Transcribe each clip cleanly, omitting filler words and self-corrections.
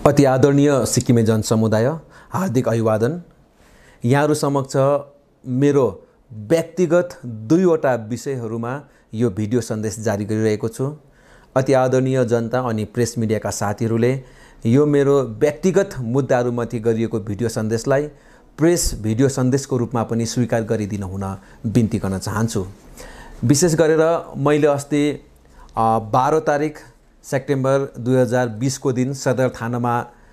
अति आदरणीय सिक्किमे जनसमुदाय, हार्दिक अभिवादन। यहाँहरु समक्ष मेरो व्यक्तिगत दुईवटा विषयहरुमा यो भिडियो सन्देश जारी गरिरहेको छु। अति आदरणीय जनता अनि प्रेस मिडियाका साथीहरुले यो मेरो व्यक्तिगत मुद्दाहरुमाथि गरिएको भिडियो सन्देशलाई प्रेस भिडियो सन्देशको रूपमा पनि स्वीकार गरिदिन हुन बिन्ती गर्न चाहन्छु। विशेष गरेर मैले अस्ति 12 तारिक सेप्टेम्बर 2020 को दिन सदर थानामा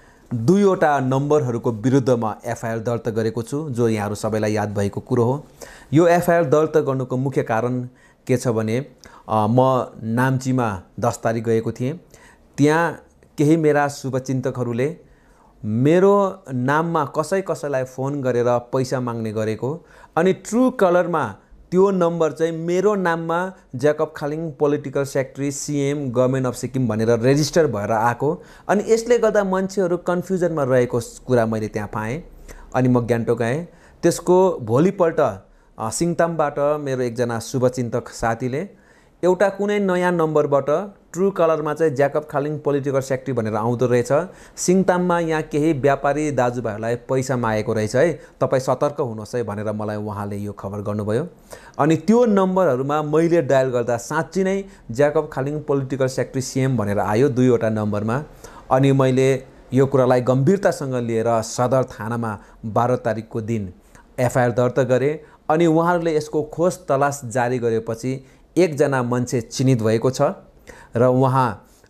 दुईवटा नम्बरहरुको विरुद्धमा एफआईआर दर्ता गरेको छु, जो यहाँहरु सबैलाई याद भएको कुरो हो। यो एफआईआर दर्ता गर्नुको मुख्य कारण के छ भने म नाम्चीमा 10 तारिक गएको थिएँ। त्यहाँ केही मेरा शुभचिन्तकहरूले मेरो नाममा कसैलाई फोन गरेर पैसा माग्ने गरेको, अनि ट्रू कलरमा त्यो नम्बर चाहिँ मेरो नाममा Jacob Khaling political secretary CM government of Sikkim भनेर रेजिस्टर भएर आएको, अनि यसले गर्दा मान्छेहरू कन्फ्युजनमा रहेको कुरा मैले त्यहाँ पाएँ। अनि म गान्तोक गएँ। त्यसको भोलिपल्ट सिङतामबाट मेरो एकजना शुभचिन्तक साथीले एउटा कुनै नयाँ नम्बरबाट ट्रू कलरमा चाहिँ ज्याकब खालिङ पोलिटिकल सेक्रेटरी भनेर आउँदो रहेछ, सिङताममा यहाँ केही व्यापारी दाजुभाइहरूलाई पैसा मागेको रहेछ है, तपाईँ सतर्क हुनुहोस् है भनेर मलाई उहाँले यो खबर गर्नुभयो। अनि त्यो नम्बरहरुमा मैले डायल गर्दा साँच्चै नै Jacob Khaling political secretary CM भनेर आयो दुईवटा नम्बरमा। अनि मैले यो कुरालाई गम्भीरतासँग लिएर सदर थानामा 12 तारिकको दिन एफआईआर दर्ता गरे। अनि उहाँहरूले यसको खोज तलास जारी गरेपछि एकजना मान्छे चिनित भएको छ र उहाँ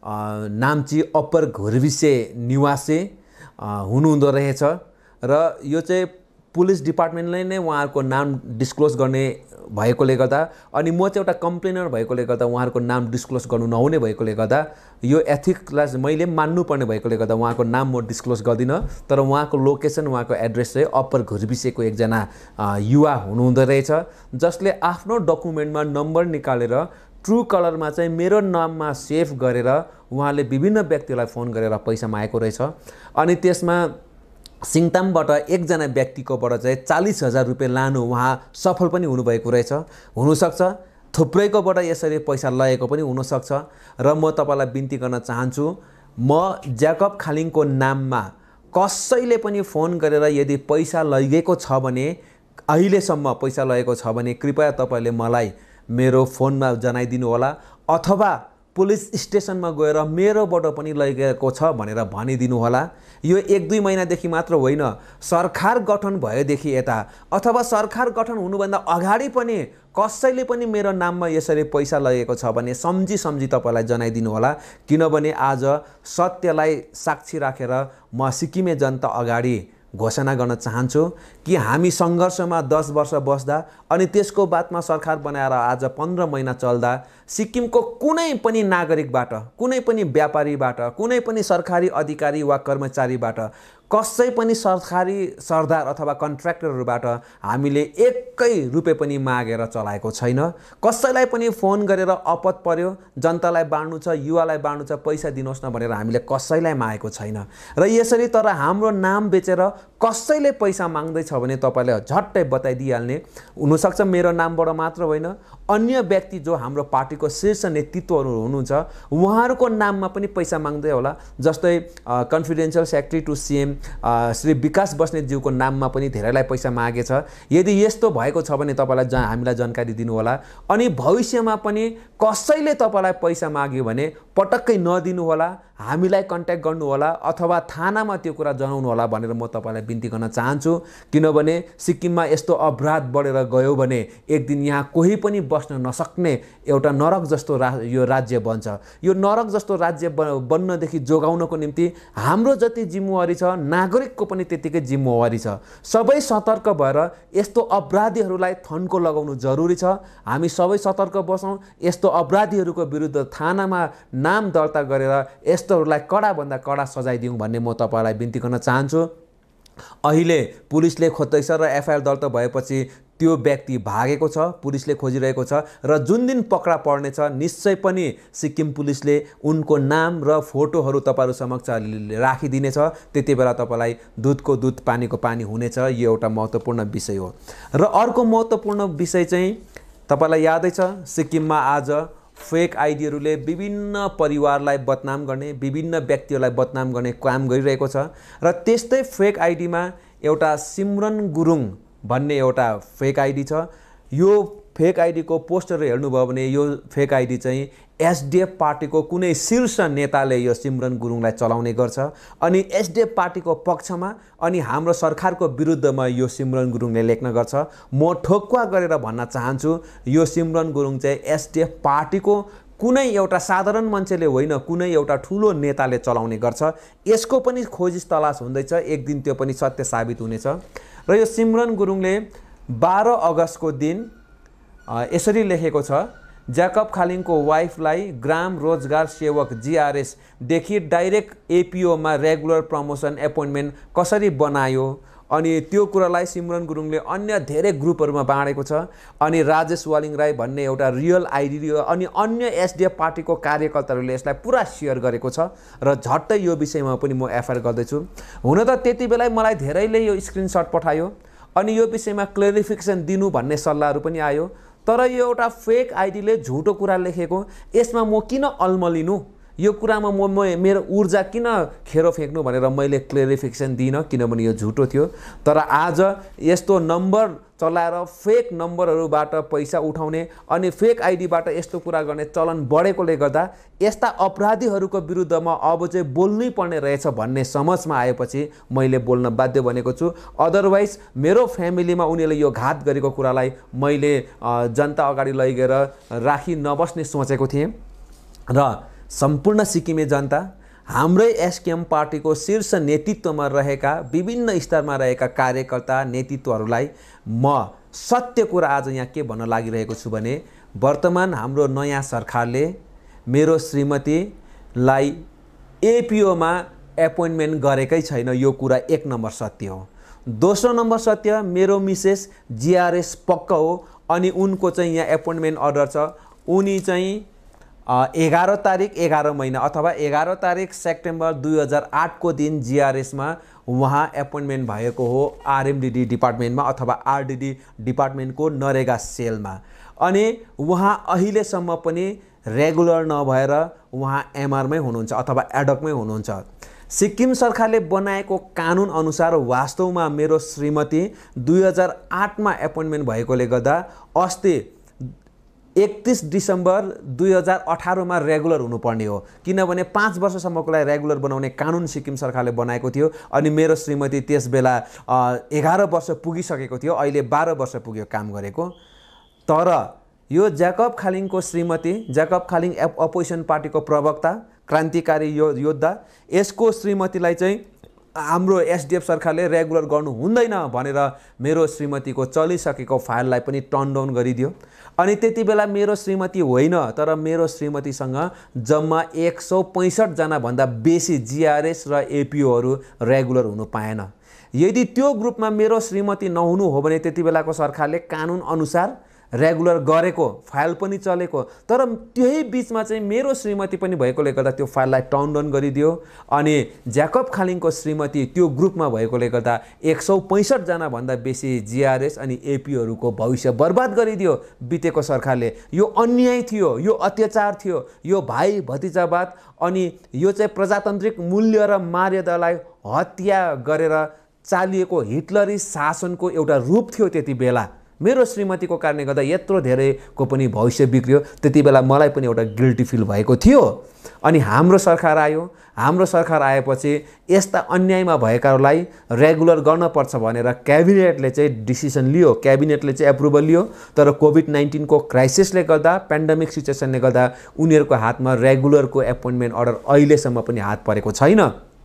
नाम्ची अप्पर घुर्विसे निवासी हुनुहुँदो रहेछ। र यो चाहिँ पुलिस डिपार्टमेन्टले नै उहाँहरूको नाम डिस्क्लोज गर्ने भएकोले गर्दा, अनि म चाहिँ एउटा कम्प्लेनर भएकोले गर्दा उहाँहरूको नाम डिस्क्लोज गर्नु नहुने भएकोले गर्दा यो एथिक्सलाई मैले मान्नुपर्ने भएकोले गर्दा उहाँको नाम म डिस्क्लोज गर्दिनँ। तर उहाँको लोकेसन, उहाँको एड्रेस चाहिँ अप्पर घुर्विसेको एकजना युवा हुनुहुँदो रहेछ, जसले आफ्नो डकुमेन्टमा नम्बर निकालेर ट्रू कलरमा चाहिँ मेरो नाममा सेभ गरेर उहाँले विभिन्न व्यक्तिलाई फोन गरेर पैसा मागेको रहेछ। अनि त्यसमा सिङतामबाट एकजना व्यक्तिकोबाट चाहिँ 40,000 रुपियाँ लानु उहाँ सफल पनि हुनुभएको रहेछ। हुनसक्छ थुप्रैकोबाट यसरी पैसा लगेको पनि हुनसक्छ। र म तपाईलाई बिन्ती गर्न चाहन्छु, म ज्याकब खालिङको नाममा कसैले पनि फोन गरेर यदि पैसा लगेको छ भने, अहिलेसम्म पैसा लगेको छ भने कृपया तपाईले मलाई मेरो फोनमा जनाइदिनु होला, अथवा पुलिस स्टेसनमा गएर मेरोबाट पनि लगेको छ भनेर भनिदिनु होला। यो 1-2 महिनादेखि मात्र होइन, सरकार गठन भएदेखि यता अथवा सरकार गठन हुनुभन्दा अगाडि पनि कसैले पनि मेरो नाममा यसरी पैसा लगेको छ भने सम्झी तपाईलाई जनाइदिनु होला। किनभने आज सत्यलाई साक्षी राखेर म सिक्किमे जनता अगाडि घोषणा गर्न चाहन्छु कि हामी सङ्घर्षमा 10 वर्ष बस्दा अनि त्यसको बादमा सरकार बनाएर आज 15 महिना चल्दा सिक्किमको कुनै पनि नागरिकबाट, कुनै पनि व्यापारीबाट, कुनै पनि सरकारी अधिकारी वा कर्मचारीबाट, कसै पनि सरकारी सरदार अथवा कन्ट्र्याक्टरहरूबाट हामीले 1 रुपैयाँ पनि मागेर चलाएको छैन। कसैलाई पनि फोन गरेर आपत पर्यो, जनतालाई बाँड्नु छ, युवालाई बाँड्नु छ, पैसा दिनुहोस् न भनेर हामीले कसैलाई मागेको छैन। र यसरी तर हाम्रो नाम बेचेर कसैले पैसा माग्दैछ भने तपाईले झट्टै बताइदिइहाल्ने। हुनसक्छ मेरो नामबाट मात्र होइन, अन्य व्यक्ति जो हाम्रो पार्टीको शीर्ष नेतृत्वहरू हुनुहुन्छ उहाँहरूको नाममा पनि पैसा माग्दै होला। जस्तै confidential secretary to CM Shri Vikas बस्नेतज्यूको नाममा पनि धेरैलाई पैसा मागेछ। यदि यस्तो भएको छ भने तपाईलाई हामीलाई जानकारी दिनु होला। अनि भविष्यमा पनि कसैले तपाईलाई पैसा माग्यो भने पटक्कै नदिनु होला, हामीलाई कन्ट्याक्ट गर्नु होला अथवा थानामा त्यो कुरा जनाउनु होला भनेर म तपाईलाई बिन्ती गर्न चाहन्छु। किनभने सिक्किममा यस्तो अपराध बढेर गयो भने एक दिन यहाँ कोही पनि बस्न नसक्ने एउटा नरक जस्तो यो राज्य बन्छ। यो नरक जस्तो राज्य बन्नदेखि जोगाउनको निम्ति हाम्रो जति जिम्मेवारी छ, नागरिकको पनि त्यतिकै जिम्मेवारी छ। सबै सतर्क भएर यस्तो अपराधीहरूलाई थन्को लगाउनु जरुरी छ। हामी सबै सतर्क बसौँ, यस्तो अपराधीहरूको विरुद्ध थानामा नाम दर्ता गरेर यस्तोहरूलाई कडाभन्दा कडा सजाय दिउँ भन्ने म तपाईलाई बिन्ती गर्न चाहन्छु। अहिले पुलिसले खोज्दैछ र एफआईआर दर्ता भएपछि त्यो व्यक्ति भागेको छ, पुलिसले खोजिरहेको छ र जुन दिन पक्रा पर्नेछ निश्चय पनि सिक्किम पुलिसले उनको नाम र फोटोहरू तपाईहरु समक्ष राखिदिनेछ। त्यति बेला तपाईलाई दूधको दूध पानीको पानी हुनेछ। यो एउटा महत्त्वपूर्ण विषय हो। र अर्को महत्त्वपूर्ण विषय चाहिँ तपाईलाई यादै छ, सिक्किममा आज फेक आइडीहरूले विभिन्न परिवारलाई बदनाम गर्ने, विभिन्न व्यक्तिहरूलाई बदनाम गर्ने काम गरिरहेको छ। र त्यस्तै फेक आइडीमा एउटा सिमरन गुरुङ भन्ने एउटा फेक आइडी छ। यो फेक आइडीको पोस्टरहरू हेर्नुभयो भने यो फेक आइडी चाहिँ एसडिएफ पार्टीको कुनै शीर्ष नेताले यो सिमरन गुरुङलाई चलाउने गर्छ। अनि एसडिएफ पार्टीको पक्षमा अनि हाम्रो सरकारको विरुद्धमा यो सिमरन गुरुङले लेख्न गर्छ। म ठोक्वा गरेर भन्न चाहन्छु यो सिमरन गुरुङ चाहिँ एसडिएफ पार्टीको कुनै एउटा साधारण मान्छेले होइन, कुनै एउटा ठुलो नेताले चलाउने गर्छ। यसको पनि खोज तलास हुँदैछ, एक दिन त्यो पनि सत्य साबित हुनेछ। र यो सिमरन गुरुङले 12 अगस्तको दिन यसरी लेखेको छ, ज्याकब खालिङको वाइफलाई ग्राम रोजगार सेवक जीआरएस देखि डाइरेक्ट एपीओमा रेगुलर प्रमोसन एपोइन्टमेन्ट कसरी बनायो। अनि त्यो कुरालाई सिमरन गुरुङले अन्य धेरै ग्रुपहरूमा बाँडेको छ। अनि राजेश वालिङ राई भन्ने एउटा रियल आइडी अनि अन्य एसडिएफ पार्टीको कार्यकर्ताहरूले यसलाई पुरा सेयर गरेको छ। र झट्टै यो विषयमा पनि म एफआइआर गर्दैछु। हुन त त्यति बेला मलाई धेरैले यो स्क्रिनसट पठायो अनि यो विषयमा क्लेरिफिकेसन दिनु भन्ने सल्लाहहरू पनि आयो। तर यो एउटा फेक आइडीले झुटो कुरा लेखेको, यसमा म किन अल्मलिनु, यो कुरामा मेरो ऊर्जा किन खेरो फ्याँक्नु भनेर मैले क्लेरिफिकेसन दिइनँ, किनभने यो झुटो थियो। तर आज यस्तो नम्बर चलाएर फेक नम्बरहरूबाट पैसा उठाउने अनि फेक आइडीबाट यस्तो कुरा गर्ने चलन बढेकोले गर्दा यस्ता अपराधीहरूको विरुद्धमा अब चाहिँ बोल्नै पर्ने रहेछ भन्ने समझमा आएपछि मैले बोल्न बाध्य बनेको छु। अदरवाइज मेरो फ्यामिलीमा उनीहरूले यो घात गरेको कुरालाई मैले जनता अगाडि लगेर राखी नबस्ने सोचेको थिएँ। र सम्पूर्ण सिक्किमे जनता, हाम्रै एसकेएम पार्टीको शीर्ष नेतृत्वमा रहेका विभिन्न स्तरमा रहेका कार्यकर्ता नेतृत्वहरूलाई म सत्य कुरा आज यहाँ के भन्न लागिरहेको छु भने वर्तमान हाम्रो नयाँ सरकारले मेरो श्रीमतीलाई एपीओमा एपोइन्टमेन्ट गरेकै छैन। यो कुरा 1 नम्बर सत्य हो। दोस्रो नम्बर सत्य, मेरो मिसेस जीआरएस पक्क हो अनि उनको चाहिँ यहाँ एपोइन्टमेन्ट अर्डर छ। उनी चाहिँ 11 तारिक 11 महिना अथवा 11 तारिक सेप्टेम्बर 2008 को दिन जीआरएसमा उहाँ एपोइन्टमेन्ट भएको हो आरएमडीडी डिपार्टमेन्टमा अथवा आरडीडी डिपार्टमेन्टको नरेगा सेलमा। अनि उहाँ अहिलेसम्म पनि रेगुलर नभएर उहाँ एमआरमै हुनुहुन्छ अथवा एडकमै हुनुहुन्छ। सिक्किम सरकारले बनाएको कानुन अनुसार वास्तवमा मेरो श्रीमती 2008 मा एपोइन्टमेन्ट भएकोले गर्दा अस्ति 31 डिसेम्बर 2018 मा रेगुलर हुनुपर्ने हो, किनभने 5 वर्षसम्मको लागि रेगुलर बनाउने कानुन सिक्किम सरकारले बनाएको थियो। अनि मेरो श्रीमती त्यस बेला 11 वर्ष पुगिसकेको थियो, अहिले 12 वर्ष पुग्यो काम गरेको। तर यो ज्याकब खालिङको श्रीमती, ज्याकब खालिङ अपोजिसन पार्टीको प्रवक्ता, क्रान्तिकारी योद्धा, यसको श्रीमतीलाई चाहिँ हाम्रो एसडिएफ सरकारले रेगुलर गर्नु हुँदैन भनेर मेरो श्रीमतीको चलिसकेको फाइललाई पनि टर्न डाउन गरिदियो। अनि त्यति बेला मेरो श्रीमती होइन, तर मेरो श्रीमतीसँग जम्मा 165 जना भन्दा बेसी जीआरएस र एपीओहरू रेगुलर हुनु पाएन। यदि त्यो ग्रुपमा मेरो श्रीमती नहुनु हो भने त्यति बेलाको सरकारले कानुन अनुसार रेगुलर गरेको, फाइल पनि चलेको। तर त्यही बीचमा चाहिँ मेरो श्रीमती पनि भएकोले गर्दा त्यो फाइललाई टर्न डाउन गरिदियो। अनि ज्याकब खालिङको श्रीमती त्यो ग्रुपमा भएकोले गर्दा 165 जना भन्दा बेसी जीआरएस अनि एपीओहरूको भविष्य बर्बाद गरिदियो बितेको सरकारले। यो अन्याय थियो, यो अत्याचार थियो, यो भाइ भतिजावाद अनि यो चाहिँ प्रजातान्त्रिक मूल्य र मर्यादालाई हत्या गरेर चालिएको हिटलरी शासनको एउटा रूप थियो। त्यति बेला मेरो श्रीमतीको कारणले गर्दा यत्रो धेरैको पनि भविष्य बिग्रियो। त्यति बेला मलाई पनि एउटा गिल्टी फिल भएको थियो। अनि हाम्रो सरकार आयो, हाम्रो सरकार आएपछि यस्ता अन्यायमा भएकाहरूलाई रेगुलर गर्नुपर्छ भनेर क्याबिनेटले चाहिँ डिसिसन लियो, क्याबिनेटले चाहिँ एप्रुभल लियो। तर कोभिड-19 को क्राइसिसले गर्दा, पेन्डेमिक सिचुएसनले गर्दा उनीहरूको हातमा रेगुलरको एपोइन्टमेन्ट अर्डर अहिलेसम्म पनि हात परेको छैन।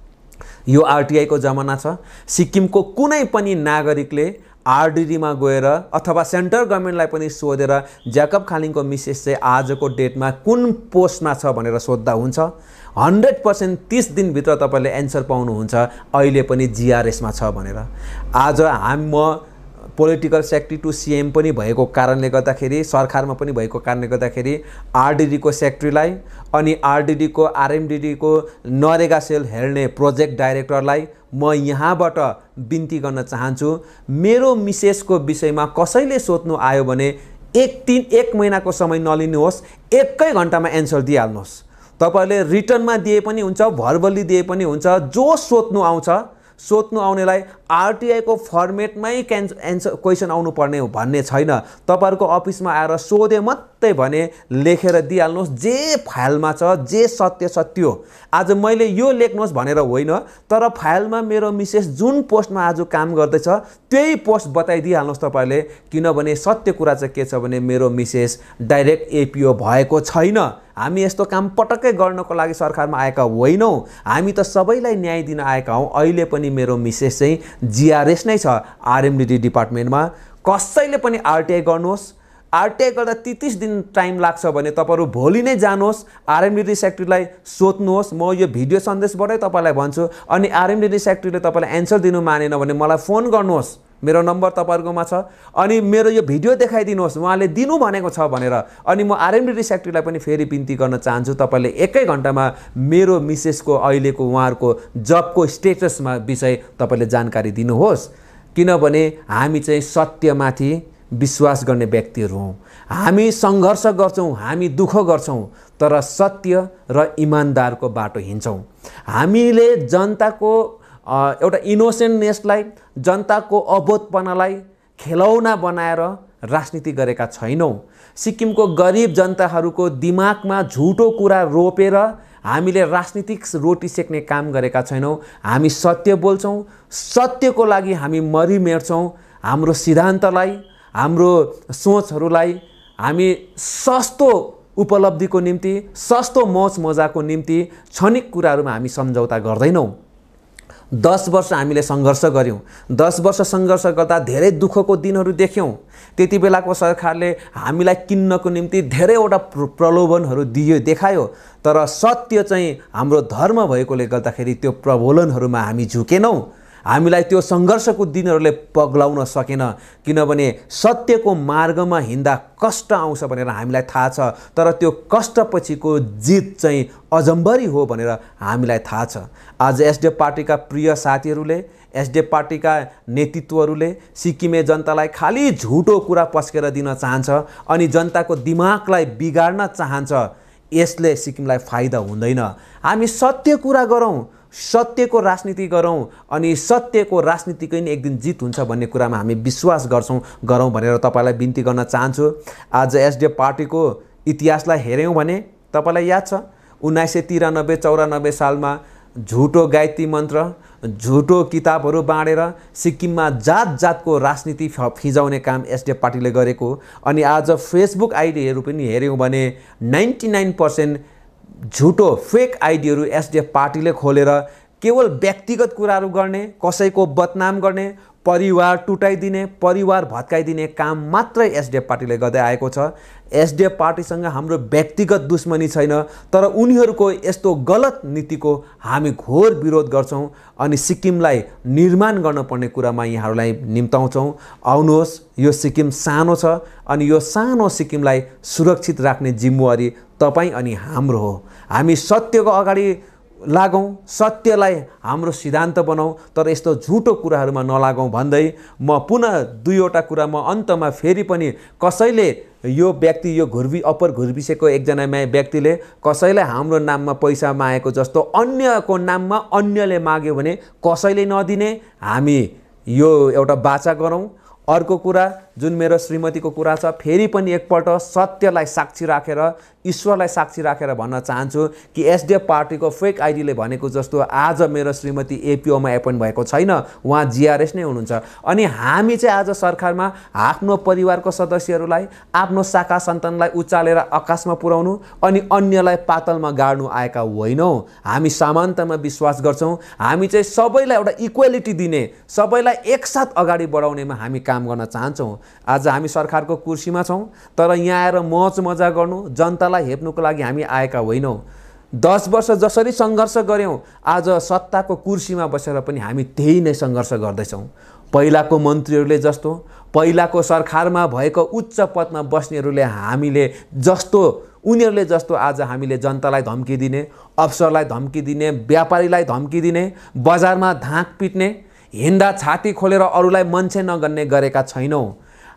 यो आरटीआई को जमाना छ। सिक्किमको कुनै पनि नागरिकले आरडीडीमा गएर अथवा सेन्ट्रल गभर्नमेन्टलाई पनि सोधेर ज्याकब खालिङको मिसेस चाहिँ आजको डेटमा कुन पोस्टमा छ भनेर सोध्दा हुन्छ। 100% 30 दिनभित्र तपाईँले एन्सर पाउनुहुन्छ अहिले पनि जीआरएसमा छ भनेर। आज म पोलिटिकल सेक्रेटरी टु सीएम पनि भएको कारणले गर्दाखेरि, सरकारमा पनि भएको कारणले गर्दाखेरि आरडीडीको सेक्रेटरीलाई अनि आरडीडीको आरएमडीडीको नरेगा सेल हेर्ने प्रोजेक्ट डाइरेक्टरलाई म यहाँबाट बिन्ती गर्न चाहन्छु, मेरो मिसेसको विषयमा कसैले सोध्नु आयो भने एक महिनाको समय नलिनुहोस्, एकै घन्टामा एन्सर दिइहाल्नुहोस्। तपाईले रिटर्नमा दिए पनि हुन्छ, भर्बली दिए पनि हुन्छ, जो सोध्नु आउनेलाई आरटीआई को फर्मेटमै एन्सर क्वेसन आउनु पर्ने भन्ने छैन। तपाईहरुको अफिसमा आएर सोधे मात्रै भने लेखेर दिइहाल्नुहोस्, जे फाइलमा छ, जे सत्य हो। आज मैले यो लेख्नुहोस् भनेर होइन, तर फाइलमा मेरो मिसेस जुन पोस्टमा आज काम गर्दैछ त्यही पोस्ट बताइदिइहाल्नुहोस् तपाईले। किनभने सत्य कुरा चाहिँ के छ भने मेरो मिसेस डाइरेक्ट एपीओ भएको छैन। हामी यस्तो काम पटक्कै गर्नको लागि सरकारमा आएका होइनौं, हामी त सबैलाई न्याय दिन आएका हौं। अहिले पनि मेरो मिसेस चाहिँ जीआरएस नै छ आरएमडीडी डिपार्टमेन्टमा। कसैले पनि आरटीआई गर्नुहोस्, आरटीआई गर्दा 33 दिन टाइम लाग्छ भने तपाईहरु भोलि नै जानुहोस्, आरएमडीडी सेक्रेटरीलाई सोध्नुहोस्। म यो भिडियो सन्देशबाटै तपाईलाई भन्छु। अनि आरएमडीडी सेक्रेटरीले तपाईलाई एन्सर दिनु मानेन भने मलाई फोन गर्नुहोस्, मेरो नम्बर तपाईहरुकोमा छ। अनि मेरो यो भिडियो देखाइदिनुहोस् उहाँले दिनु भनेको छ भनेर। अनि म आरएमडीडी सेक्रेटरीलाई पनि फेरि बिन्ती गर्न चाहन्छु, तपाईले एकै घण्टामा मेरो मिसेसको अहिलेको उहाँहरुको जबको स्टेटसमा विषय तपाईले जानकारी दिनुहोस्। किनभने हामी चाहिँ सत्यमाथि विश्वास गर्ने व्यक्तिहरु हौं। हामी संघर्ष गर्छौं, हामी दुःख गर्छौं, तर सत्य र इमानदारको बाटो हिँड्छौं। हामीले जनताको एउटा इनोसेन्टनेसलाई, जनताको अबोधपनालाई खेलौना बनाएर राजनीति गरेका छैनौं। सिक्किमको गरिब जनताहरूको दिमागमा झुटो कुरा रोपेर हामीले राजनीतिक रोटी सेक्ने काम गरेका छैनौं। हामी सत्य बोल्छौं, सत्यको लागि हामी मरिमेट्छौं। हाम्रो सिद्धान्तलाई, हाम्रो सोचहरूलाई हामी सस्तो उपलब्धिको निम्ति, सस्तो मौज मजाको निम्ति क्षणिक कुराहरुमा हामी सम्झौता गर्दैनौं। 10 वर्ष हामीले संघर्ष गर्यौं। 10 वर्ष संघर्ष गर्दा धेरै दुःखको दिनहरु देख्यौं। त्यति बेलाको सरकारले हामीलाई किन्नको निम्ति धेरैवटा प्रलोभनहरु देखायो, तर सत्य चाहिँ हाम्रो धर्म भएकोले गर्दाखेरि त्यो प्रलोभनहरुमा हामी झुकेनौं। हामीलाई त्यो संघर्षको दिनहरुले पग्लाउन सकेन। किनभने सत्यको मार्गमा हिँड्दा कष्ट आउँछ भनेर हामीलाई थाहा छ, तर त्यो कष्टपछिको जित चाहिँ अजम्बरी हो भनेर हामीलाई थाहा छ। आज एसडीएफ पार्टीका प्रिय साथीहरुले, एसडीएफ पार्टीका नेतृत्वहरुले सिक्किमे जनतालाई खाली झुटो कुरा पस्केर दिन चाहन्छ अनि जनताको दिमागलाई बिगाड्न चाहन्छ। यसले सिक्किमलाई फाइदा हुँदैन। हामी सत्य कुरा गरौं, सत्यको राजनीति गरौं अनि सत्यको राजनीतिकै नै एक दिन जित हुन्छ भन्ने कुरामा हामी विश्वास गरौं भनेर तपाईलाई बिन्ती गर्न चाहन्छु। आज एसडीएफ पार्टीको इतिहासलाई हेर्यौं भने तपाईलाई याद छ 1993-94 सालमा झुटो गायत्री मन्त्र, झुटो किताबहरु बाँडेर सिक्किममा जात-जातको राजनीति फिजाउने काम एसडीएफ पार्टीले गरेको। अनि आज फेसबुक आइडीहरु पनि हेर्यौं भने 99% झुटो फेक आइडीहरु एसडीएफ पार्टीले खोलेर केवल व्यक्तिगत कुराहरु गर्ने, कसैको बदनाम गर्ने, परिवार टुटाइदिने, परिवार भत्काइदिने काम मात्रै एसडीएफ पार्टीले गर्दै आएको छ। एसडीएफ पार्टीसँग हाम्रो व्यक्तिगत दुश्मनी छैन, तर उनीहरुको यस्तो गलत नीतिको हामी घोर विरोध गर्छौं अनि सिक्किमलाई निर्माण गर्न पर्ने कुरामा यहाँहरुलाई निम्ताउँछौं। आउनुहोस्, यो सिक्किम सानो छ अनि यो सानो सिक्किमलाई सुरक्षित राख्ने जिम्मेवारी तपाई अनि हाम्रो हो। हामी सत्यको अगाडि लागौं, सत्यलाई हाम्रो सिद्धान्त बनाऊ, तर यस्तो झुटो कुराहरुमा नलागौं भन्दै म पुनः दुईवटा कुरा म अन्तमा फेरि पनि कसैले यो व्यक्ति, यो अप्पर घुर्बिसेको एकजना व्यक्तिले कसैले हाम्रो नाममा पैसा मागेको जस्तो अन्यको नाममा अन्यले माग्यो भने कसैले नदिने, हामी यो एउटा बाचा गरौं। अर्को कुरा जुन मेरो श्रीमतीको कुरा छ, फेरि पनि एकपल्ट सत्यलाई साक्षी राखेर, ईश्वरलाई साक्षी राखेर भन्न चाहन्छु कि एसडीएफ पार्टीको फेक आइडीले भनेको जस्तो आज मेरो श्रीमती एपीओमा एपोइन्ट भएको छैन, उहाँ जीआरएस नै हुनुहुन्छ। अनि हामी चाहिँ आज सरकारमा आफ्नो परिवारको सदस्यहरूलाई, आफ्नो शाखा सन्तानलाई उचालेर आकाशमा पुर्याउनु अनि अन्यलाई पातलमा गाड्नु आएका होइनौं। हामी समानतामा विश्वास गर्छौं। हामी चाहिँ सबैलाई एउटा इक्वालिटी दिने, सबैलाई एकसाथ अगाडि बढाउनेमा हामी काम गर्न चाहन्छौं। आज हामी सरकारको कुर्सीमा छौं, तर यहाँ आएर मौज मजा गर्नु, जनतालाई हेप्नुको लागि हामी आएका होइनौं। 10 वर्ष जसरी संघर्ष गर्यौं, आज सत्ताको कुर्सीमा बसेर पनि हामी त्यही नै संघर्ष गर्दैछौं। पहिलाको मन्त्रीहरूले जस्तो, पहिलाको सरकारमा भएको उच्च पदमा बस्नेहरूले हामीले जस्तो, उनीहरूले जस्तो आज हामीले जनतालाई धम्की दिने, अफसरलाई धम्की दिने, व्यापारीलाई धम्की दिने, बजारमा धाक पिट्ने, हिँड्दा छाती खोलेर अरूलाई मान्छे नगन्ने गरेका छैनौं।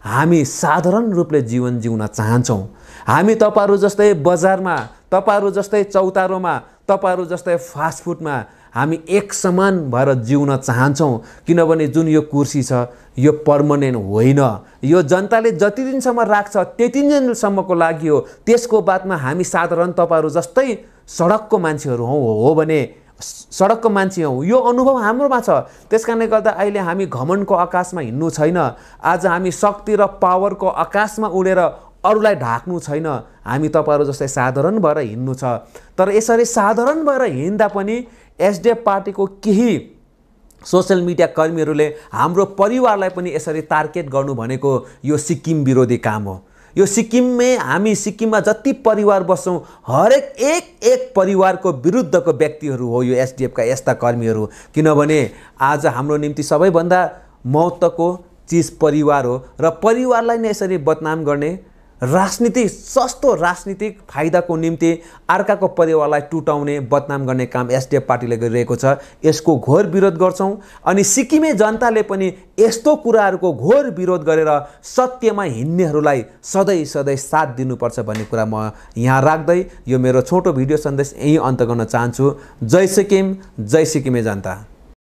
हामी साधारण रूपले जीवन जिउन चाहन्छौँ। हामी तपाईहरु जस्तै बजारमा, तपाईहरु जस्तै चौतारोमा, तपाईहरु जस्तै फास्ट फुडमा हामी एक समान भएर जिउन चाहन्छौँ। किनभने जुन यो कुर्सी छ यो पर्मनेन्ट होइन, यो जनताले जति दिनसम्म राख्छ त्यति दिनसम्मको लागि हो। त्यसको बादमा हामी साधारण तपाईहरु जस्तै सडकको मान्छेहरू हो भने सडकको मान्छे हौँ, यो अनुभव हाम्रोमा छ। त्यसकारणले गर्दा अहिले हामी घमण्डको आकाशमा हिँड्नु छैन। आज हामी शक्ति र पावरको आकाशमा उडेर अरूलाई ढाक्नु छैन। हामी तपाईहरु जस्तै साधारण भएर हिँड्नु छ। तर यसरी साधारण भएर हिँड्दा पनि एसडिएफ पार्टीको केही सोशल मिडिया कर्मीहरूले हाम्रो परिवारलाई पनि यसरी टार्गेट गर्नु भनेको यो सिक्किम विरोधी काम हो। यो हामी सिक्किममा जति परिवार बस्छौँ हरेक एक परिवारको विरुद्धको व्यक्तिहरू हो यो एसडिएफका यस्ता कर्मीहरू। किनभने आज हाम्रो निम्ति सबैभन्दा महत्त्वको चिज परिवार हो र परिवारलाई नै यसरी बदनाम गर्ने सस्तो राजनीतिक फाइदाको निम्ति अर्काको परिवारलाई टुटाउने बदनाम गर्ने काम एसडिएफ पार्टीले गरिरहेको छ। यसको घोर विरोध गर्छौँ अनि सिक्किमे जनताले पनि यस्तो कुराहरूको घोर विरोध गरेर सत्यमा हिँड्नेहरूलाई सधैँ साथ दिनुपर्छ भन्ने कुरा म यहाँ राख्दै यो मेरो छोटो भिडियो सन्देश यही अन्त गर्न चाहन्छु। जय सिक्किम, जय सिक्किमे जनता।